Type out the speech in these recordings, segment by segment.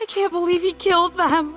can't believe he killed them.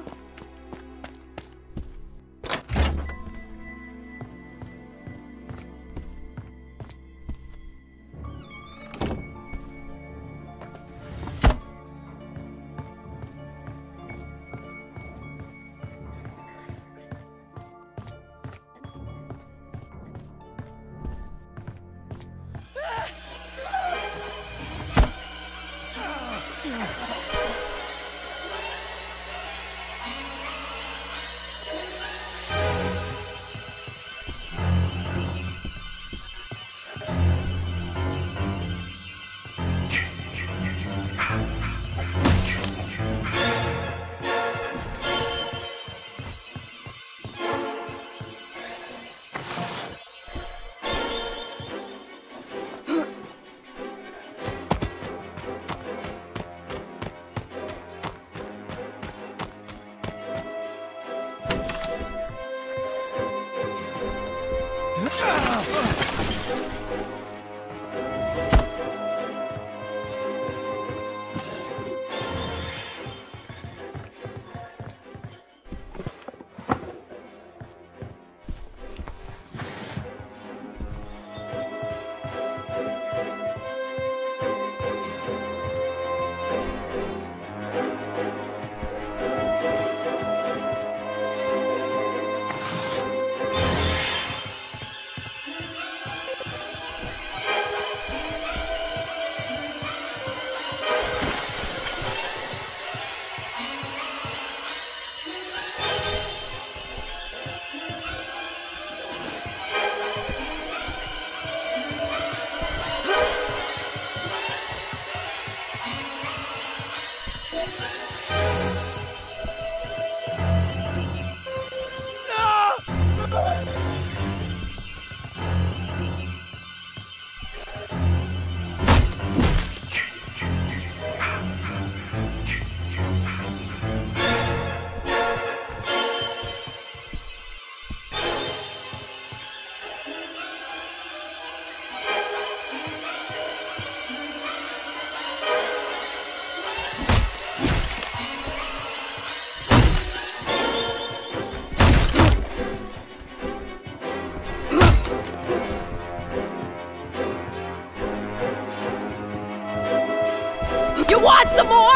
You want some more?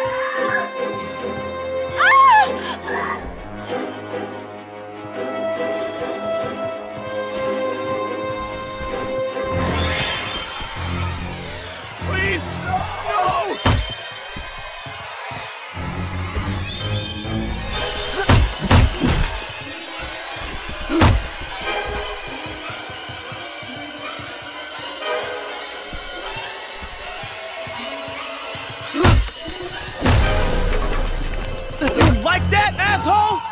Please! No! Like that, asshole?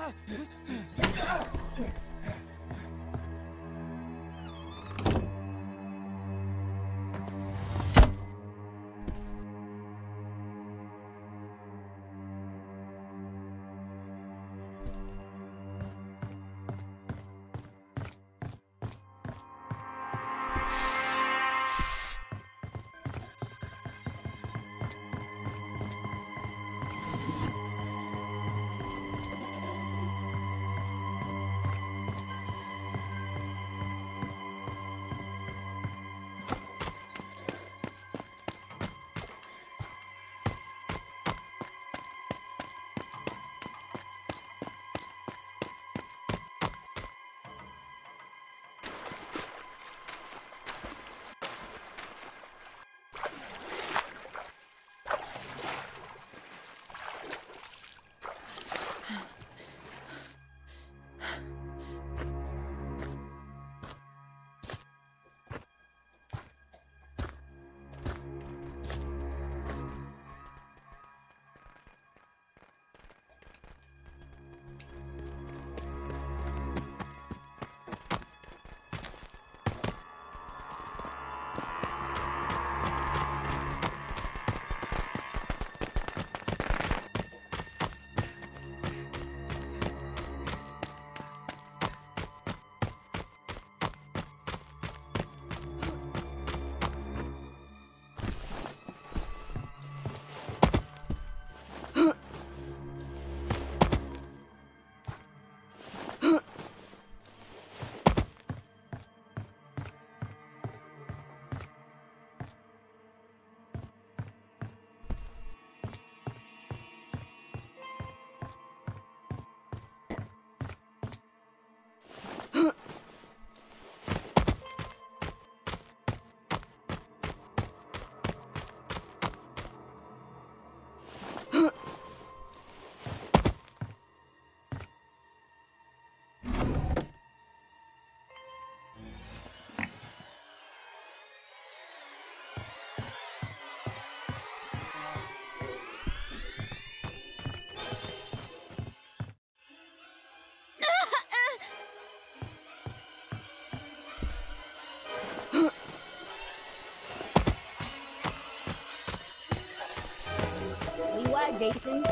Jason.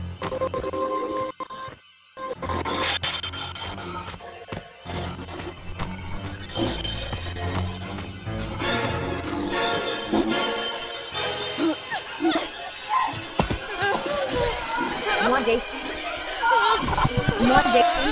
Come on, Jason. Come on, Jason.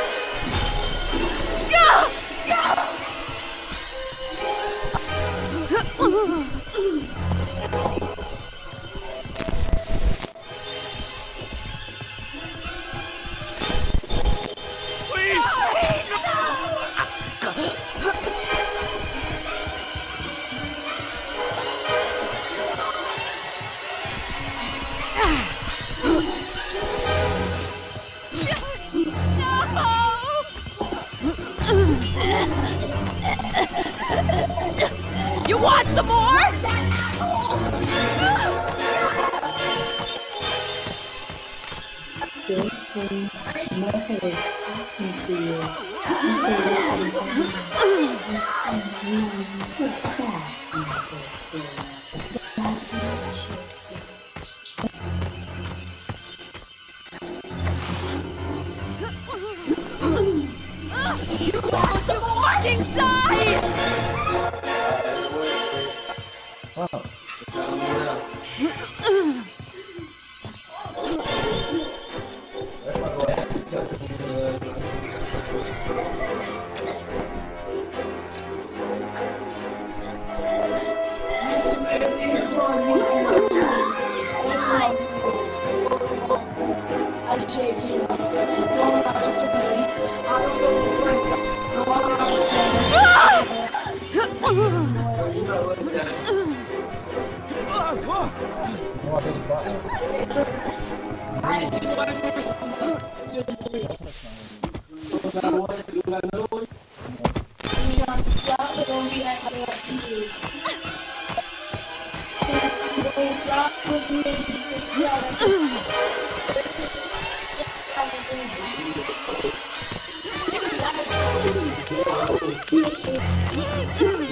You want some more? You fucking die!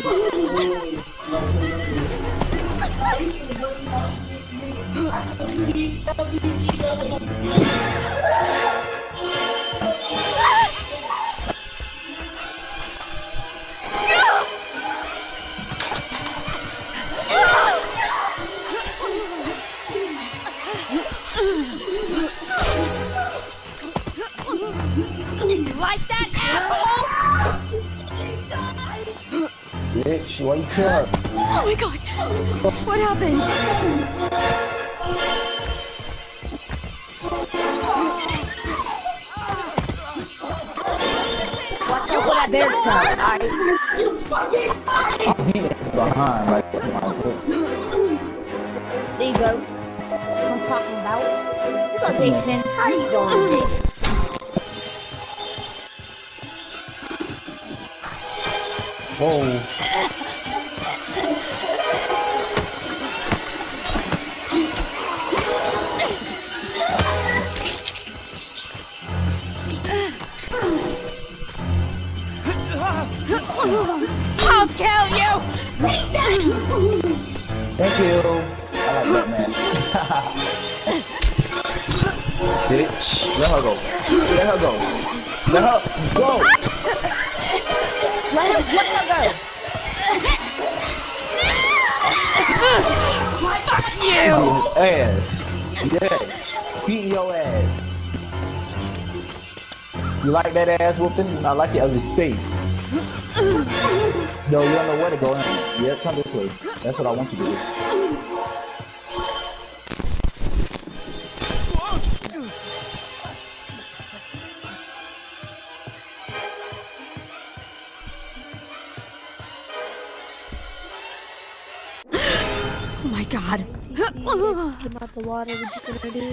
Like that, asshole? Bitch, why you kill her? Oh my god! What happened? Watch out for that bear trap. I'm beating it behind, like, my foot. There you go. What I'm talking about. What's up, Jason? How you doing, Jason? Whoa. I'll kill you! Thank you. I like that, man. Bitch. Let her go. Let her go. Let her go. Let her go. Fuck you! Ass. Yeah. Beating your ass. You like that ass whooping? I like your ugly face. Yo, you don't know where to go. Yeah, come this way. That's what I want you to do. Oh my god. Just came out the water. What you gonna do?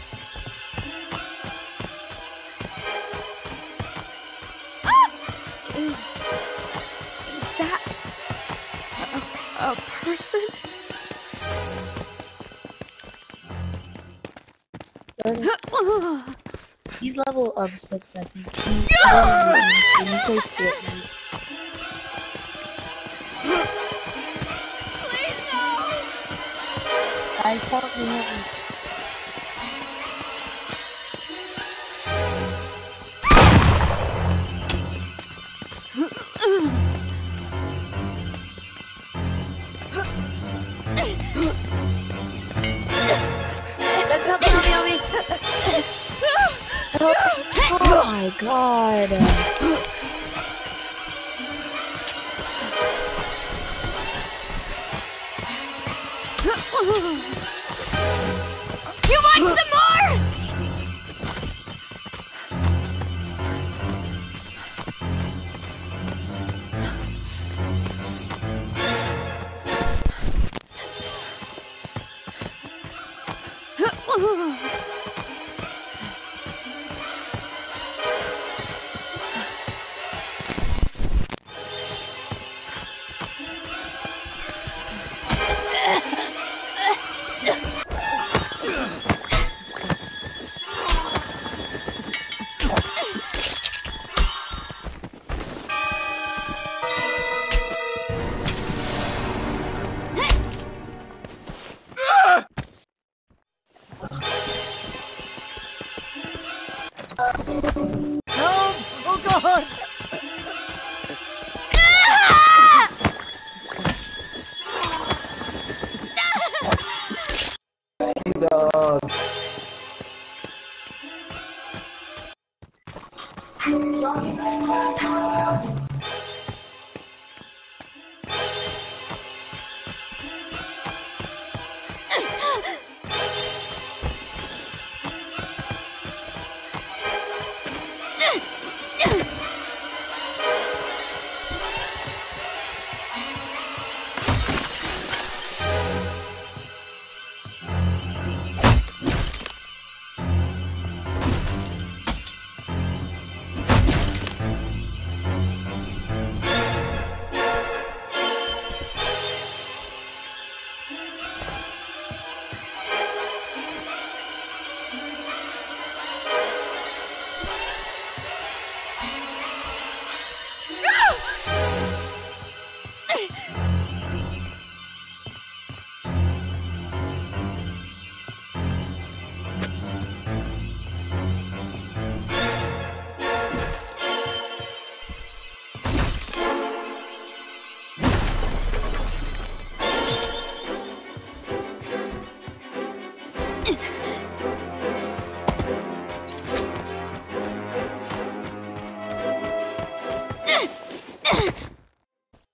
Is that a person? He's level 6, I think. He plays Fortnite. Please no! Guys, help me, help me. Oh my god. You want some more?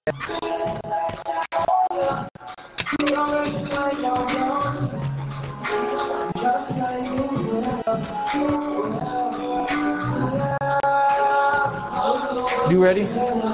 You ready?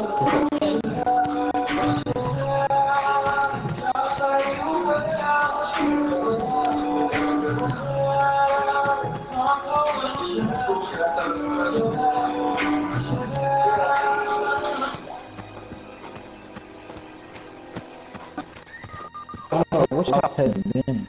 Oh, which house has it been?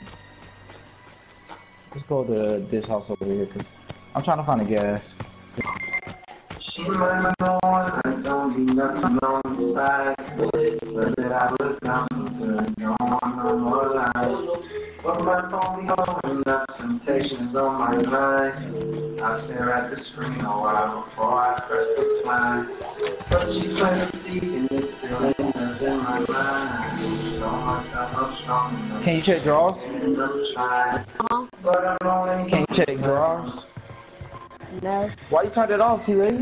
Let's go to this house over here, cause I'm trying to find a gas. She might know I don't be nothing on the side. But that I was down good, don't want no more lies. But my phone be on enough temptations on my mind. I stare at the screen a while before I press decline. But she plays seeking this feeling that's in my mind. Show myself I'm strong enough. Can you check drawers? And I'm trying. But I'm only Can you check drawers? No. Why you turned it off, T-Lady?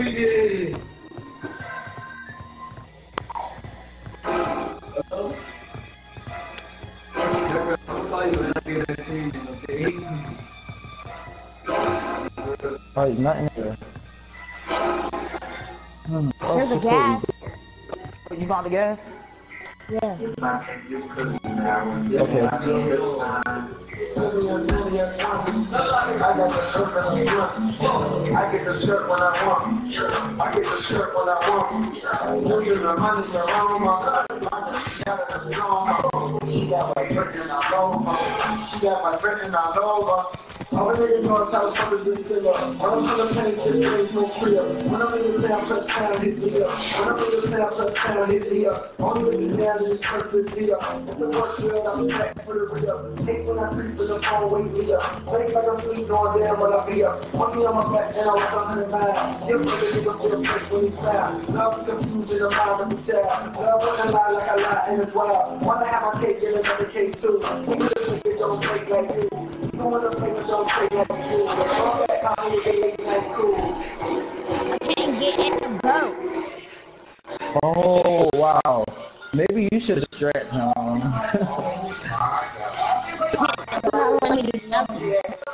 Oh, there's nothing there. Oh, There's a gas. You found the gas? Yeah. I get the shirt when I want. I get the shirt when I want. You the money around my She got my written all over. She got my written all over. All the niggas know how to put a good filler. All the Philippines shit brings no clear. When I'm in the town, touchdown, hit me up. When I'm in the town, touchdown, hit me up. Only if you down in this perfect deal. If the work good, I'm back for the real. Hate when I creep in the phone, wake me up. Wake like I'm sleep, going down when I be up. Money on my back, and I was 100 miles. Give me the nigga feel fresh when he smile. Love is confusing the mind of the child. Love when I lie like I lie, and it's wild. Wanna have my cake, get another cake too. We could think it don't take like this. You wanna play, but don't take like this. All that comedy, they make like cool. I can't get in the boat. Oh, wow. Maybe you should stretch, Not letting me do nothing.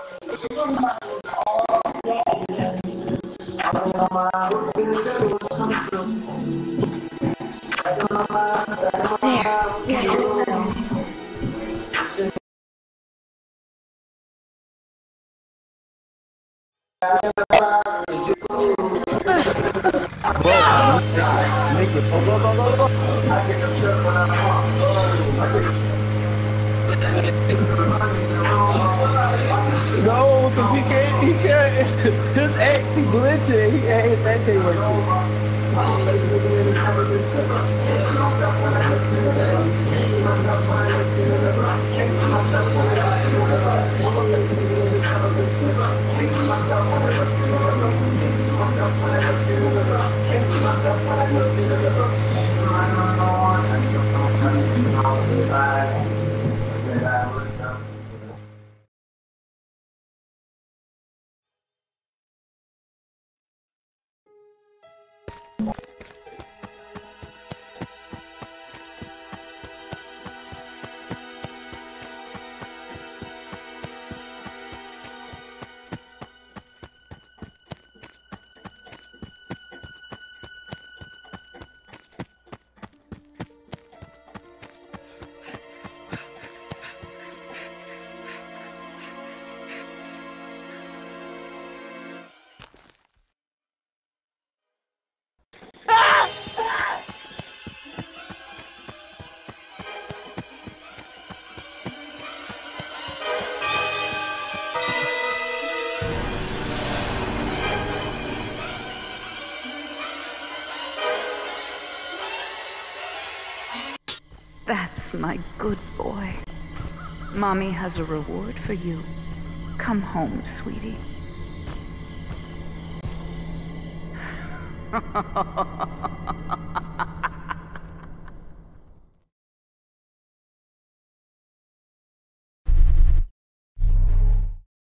No, because he can't. His X, he glitching. His X ain't working. That's my good boy. Mommy has a reward for you. Come home, sweetie.